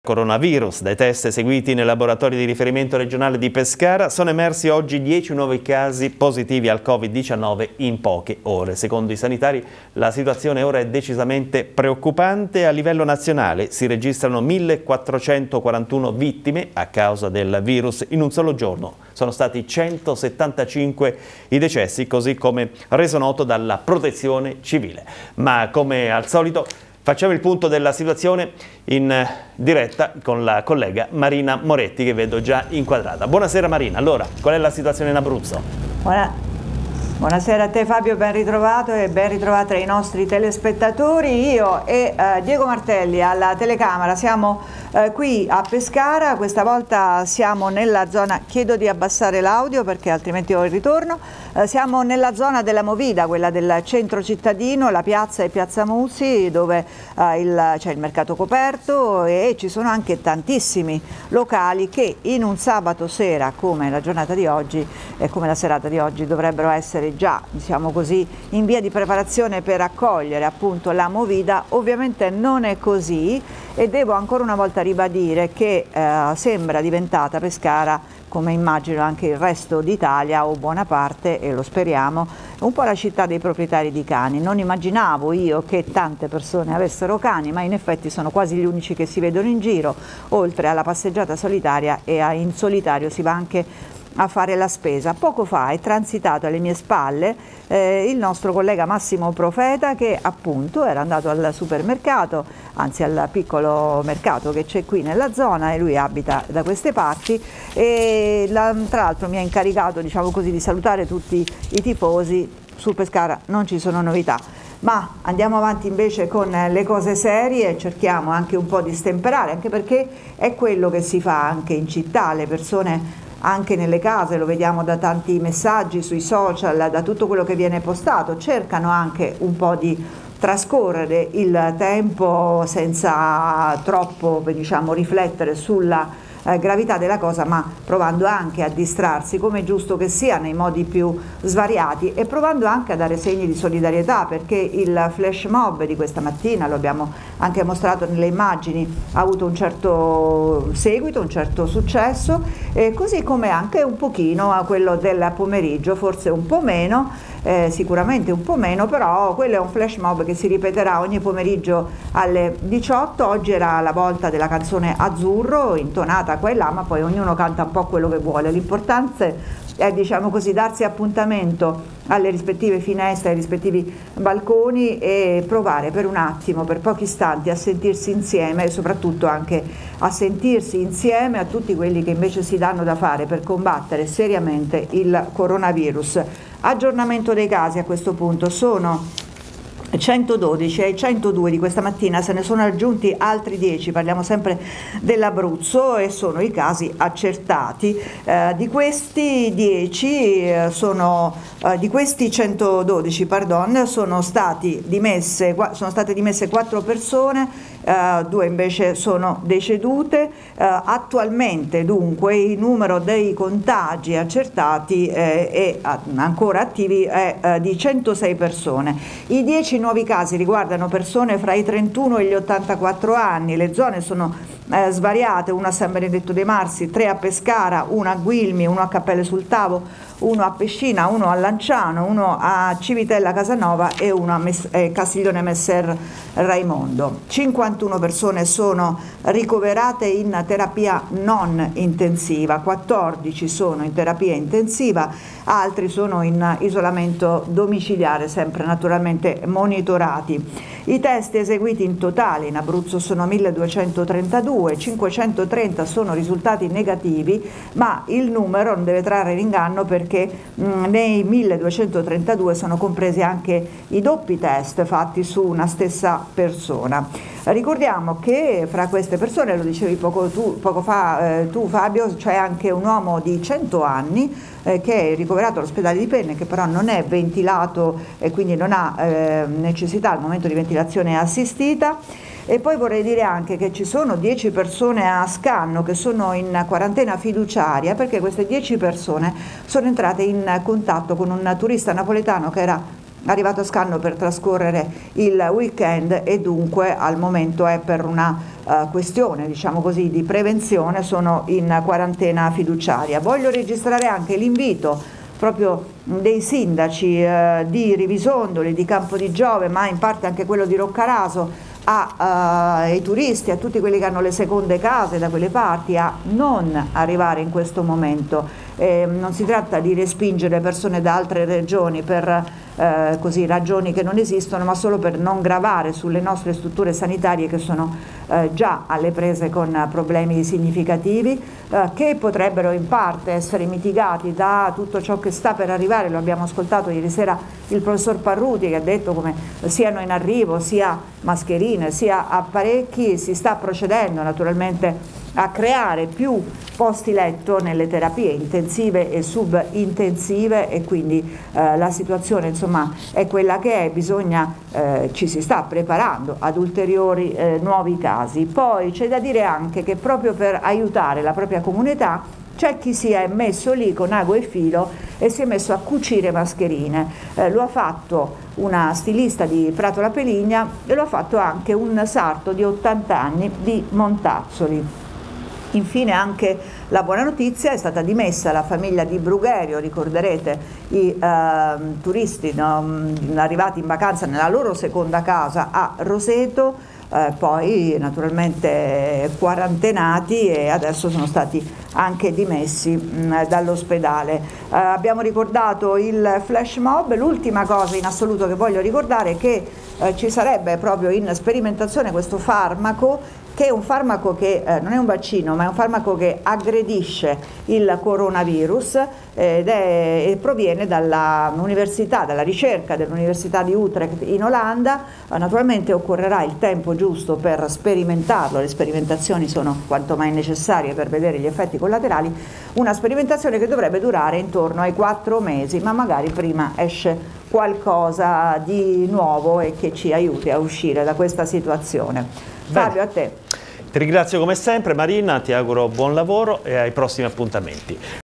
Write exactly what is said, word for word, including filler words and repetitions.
Coronavirus. Dai test eseguiti nei laboratori di riferimento regionale di Pescara sono emersi oggi dieci nuovi casi positivi al Covid diciannove in poche ore. Secondo i sanitari la situazione ora è decisamente preoccupante. A livello nazionale si registrano millequattrocentoquarantuno vittime a causa del virus in un solo giorno. Sono stati centosettantacinque i decessi, così come reso noto dalla Protezione Civile. Ma come al solito facciamo il punto della situazione in diretta con la collega Marina Moretti, che vedo già inquadrata. Buonasera Marina, allora qual è la situazione in Abruzzo? Buona... Buonasera a te Fabio, ben ritrovato e ben ritrovata ai nostri telespettatori. Io e eh, Diego Martelli alla telecamera siamo eh, qui a Pescara, questa volta siamo nella zona, chiedo di abbassare l'audio perché altrimenti ho il ritorno, eh, siamo nella zona della Movida, quella del centro cittadino, la piazza è Piazza Muzzi, dove eh, c'è il mercato coperto e ci sono anche tantissimi locali che in un sabato sera come la giornata di oggi e come la serata di oggi dovrebbero essere già, diciamo così, in via di preparazione per accogliere appunto la Movida. Ovviamente non è così e devo ancora una volta ribadire che eh, sembra diventata Pescara, come immagino anche il resto d'Italia o buona parte, e lo speriamo, un po' la città dei proprietari di cani. Non immaginavo io che tante persone avessero cani, ma in effetti sono quasi gli unici che si vedono in giro, oltre alla passeggiata solitaria, e a, in solitario si va anche a fare la spesa. Poco fa è transitato alle mie spalle eh, il nostro collega Massimo Profeta, che appunto era andato al supermercato, anzi al piccolo mercato che c'è qui nella zona, e lui abita da queste parti, e la, tra l'altro mi ha incaricato, diciamo così, di salutare tutti i tifosi. Su Pescara non ci sono novità. Ma andiamo avanti invece con le cose serie, cerchiamo anche un po' di stemperare, anche perché è quello che si fa anche in città. Le persone anche nelle case, lo vediamo da tanti messaggi sui social, da tutto quello che viene postato, cercano anche un po' di trascorrere il tempo senza troppo, diciamo, riflettere sulla eh, gravità della cosa, ma provando anche a distrarsi, come è giusto che sia, nei modi più svariati, e provando anche a dare segni di solidarietà, perché il flash mob di questa mattina, lo abbiamo anche mostrato nelle immagini, ha avuto un certo seguito, un certo successo, eh, così come anche un pochino a quello del pomeriggio, forse un po' meno, eh, sicuramente un po' meno, però quello è un flash mob che si ripeterà ogni pomeriggio alle diciotto. Oggi era la volta della canzone Azzurro, intonata qua e là, ma poi ognuno canta un po' quello che vuole. L'importante è, diciamo così, darsi appuntamento alle rispettive finestre, ai rispettivi balconi, e provare per un attimo, per pochi istanti, a sentirsi insieme, e soprattutto anche a sentirsi insieme a tutti quelli che invece si danno da fare per combattere seriamente il coronavirus. Aggiornamento dei casi a questo punto: sono centododici, ai centodue di questa mattina se ne sono aggiunti altri dieci, parliamo sempre dell'Abruzzo, e sono i casi accertati. Eh, di questi dieci eh, sono eh, di questi centododici, pardon, sono stati dimesse sono state dimesse quattro persone, Uh, due invece sono decedute. Uh, attualmente dunque il numero dei contagi accertati eh, e uh, ancora attivi è uh, di centosei persone. I dieci nuovi casi riguardano persone fra i trentuno e gli ottantaquattro anni. Le zone sono eh, svariate: uno a San Benedetto dei Marsi, tre a Pescara, uno a Guilmi, uno a Cappelle sul Tavo, uno a Pescina, uno a Lanciano, uno a Civitella Casanova e uno a Mes- eh, Castiglione Messer Raimondo. cinquantuno persone sono ricoverate in terapia non intensiva, quattordici sono in terapia intensiva, altri sono in isolamento domiciliare, sempre naturalmente monitorati. I test eseguiti in totale in Abruzzo sono milleduecentotrentadue, cinquecentotrenta sono risultati negativi, ma il numero non deve trarre in inganno, perché mh, nei milleduecentotrentadue sono compresi anche i doppi test fatti su una stessa persona. Ricordiamo che fra queste persone, lo dicevi poco, tu, poco fa eh, tu Fabio, c'è anche un uomo di cento anni eh, che è ricoverato all'ospedale di Penne, che però non è ventilato e quindi non ha eh, necessità al momento di ventilazione assistita. E poi vorrei dire anche che ci sono dieci persone a Scanno che sono in quarantena fiduciaria, perché queste dieci persone sono entrate in contatto con un turista napoletano che era arrivato a Scanno per trascorrere il weekend e dunque al momento è per una uh, questione, diciamo così, di prevenzione, sono in quarantena fiduciaria. Voglio registrare anche l'invito proprio dei sindaci eh, di Rivisondoli, di Campodiggiove, ma in parte anche quello di Roccaraso, a, uh, ai turisti, a tutti quelli che hanno le seconde case da quelle parti, a non arrivare in questo momento. Eh, non si tratta di respingere persone da altre regioni per eh, così, ragioni che non esistono, ma solo per non gravare sulle nostre strutture sanitarie che sono eh, già alle prese con problemi significativi eh, che potrebbero in parte essere mitigati da tutto ciò che sta per arrivare. Lo abbiamo ascoltato ieri sera il professor Parruti che ha detto come siano in arrivo sia mascherine sia apparecchi. Si sta procedendo naturalmente a creare più posti letto nelle terapie intensive e subintensive e quindi eh, la situazione insomma è quella che è, bisogna, eh, ci si sta preparando ad ulteriori eh, nuovi casi. Poi c'è da dire anche che proprio per aiutare la propria comunità c'è chi si è messo lì con ago e filo e si è messo a cucire mascherine, eh, lo ha fatto una stilista di Prato La Peligna e lo ha fatto anche un sarto di ottanta anni di Montazzoli. Infine anche la buona notizia: è stata dimessa la famiglia di Brugherio, ricorderete i eh, turisti no, arrivati in vacanza nella loro seconda casa a Roseto, eh, poi naturalmente quarantenati e adesso sono stati anche dimessi mh, dall'ospedale. Eh, abbiamo ricordato il flash mob. L'ultima cosa in assoluto che voglio ricordare è che eh, ci sarebbe proprio in sperimentazione questo farmaco, che è un farmaco che eh, non è un vaccino, ma è un farmaco che aggredisce il coronavirus eh, ed è, e proviene dall'università, dalla ricerca dell'Università di Utrecht in Olanda. Eh, naturalmente occorrerà il tempo giusto per sperimentarlo, le sperimentazioni sono quanto mai necessarie per vedere gli effetti collaterali, una sperimentazione che dovrebbe durare intorno ai quattro mesi, ma magari prima esce qualcosa di nuovo e che ci aiuti a uscire da questa situazione. Bene. Fabio, a te. Ti ringrazio come sempre Marina, ti auguro buon lavoro e ai prossimi appuntamenti.